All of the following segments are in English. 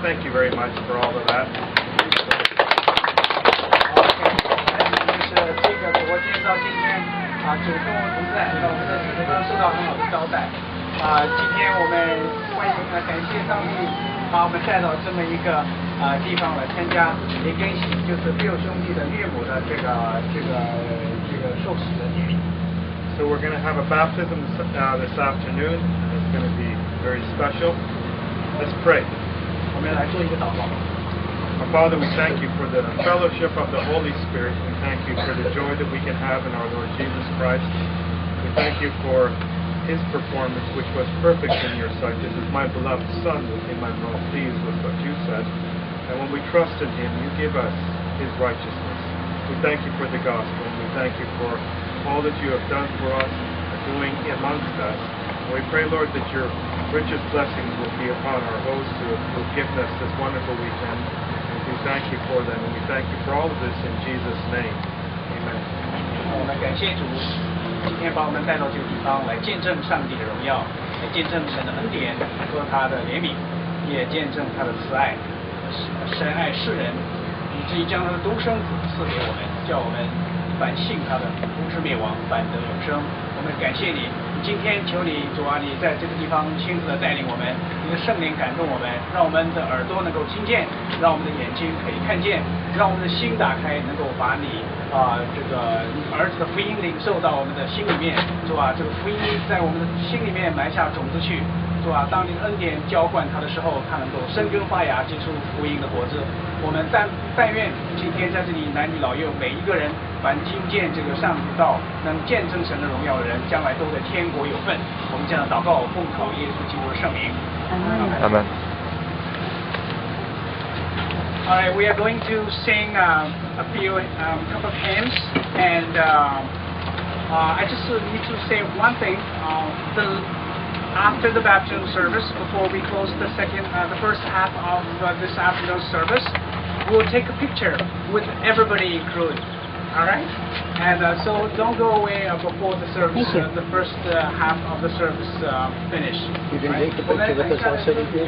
thank you very much for all of that. 就是这个国建造今天主跟我同在，让我们在这个地方受到很好的招待。今天我们欢迎感谢上帝把我们带到这么一个地方来参加雷根喜，就是六兄弟的岳母的这个受洗的典礼。 So we're going to have a baptism this afternoon, and it's going to be very special. Let's pray. 我们来做一个祷告。 Our Father, we thank you for the fellowship of the Holy Spirit. We thank you for the joy that we can have in our Lord Jesus Christ. We thank you for his performance, which was perfect in your sight. This is my beloved Son, with him I'm well pleased with what you said. And when we trust in him, you give us his righteousness. We thank you for the gospel, and we thank you for all that you have done for us and doing amongst us. And we pray, Lord, that your richest blessings will be upon our hosts who have given us this wonderful weekend. And we thank you for them, and we thank you for all of this in Jesus' name. Amen. 我们感谢主，今天把我们带到这个地方来见证上帝的荣耀，来见证神的恩典和他的怜悯，也见证他的慈爱。神爱世人，以至于将他的独生子赐给我们，叫我们反信他的，不至灭亡，反得永生。我们感谢你，今天求你主啊，你在这个地方亲自的带领我们，你的圣灵感动我们，让我们的耳朵能够听见，让我们的眼睛可以看见，让我们的心打开，能够把你这个儿子的福音领受到我们的心里面，主啊，这个福音在我们的心里面埋下种子去。主啊，当你的恩典浇灌他的时候，他能够生根发芽，结出福音的果子。我们但愿今天在这里男女老幼每一个人，凡听见这个上帝道，能见证神的荣耀的人，将来都在天国有份。我们这样祷告，奉靠耶稣基督的圣名。 阿门。 All right, we are going to sing a few couple of hymns, and I just need to say one thing. After the baptism service, before we close the first half of this afternoon service, we'll take a picture with everybody included. All right, and so don't go away before the service, the first half of the service finish. You can take the picture with us also.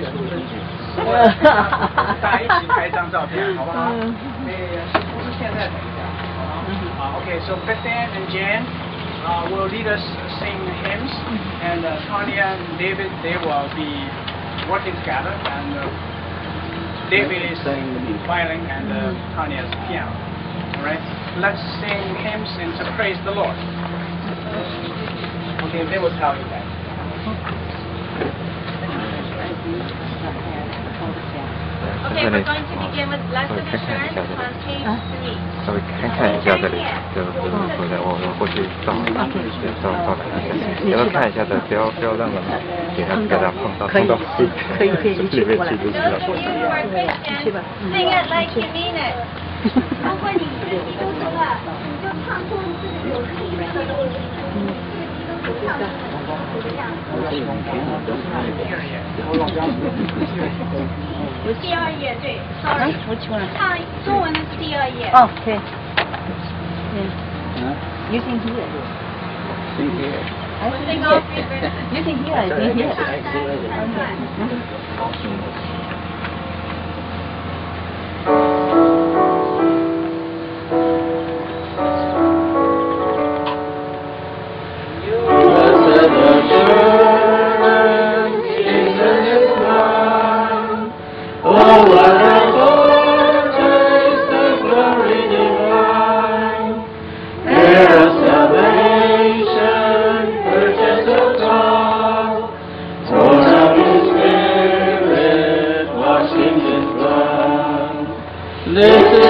大家一起拍一张照片，好不好？不是现在等一下，好吗？Okay, so Bethan and Jan will lead us sing hymns, and Tanya and David, they will be working together, and David is violin and Tanya is piano. All right, let's sing hymns and to praise the Lord. Okay, they will tell you that. Okay, we're going to begin with Blessed Assurance on page 3. 稍微看一下这里，就回来我过去照看一下，你要看一下的，不要让人给他碰到可以一起过来。Those of you who are Christians, sing it like you mean it. 如果你是基督徒了，你就唱出这个有力的东西，这个基督徒唱的这样。第二页对 ，sorry， 唱中文的是第二页。 哦，对。You sing here. Sing here. I sing here. You sing here. I sing here. This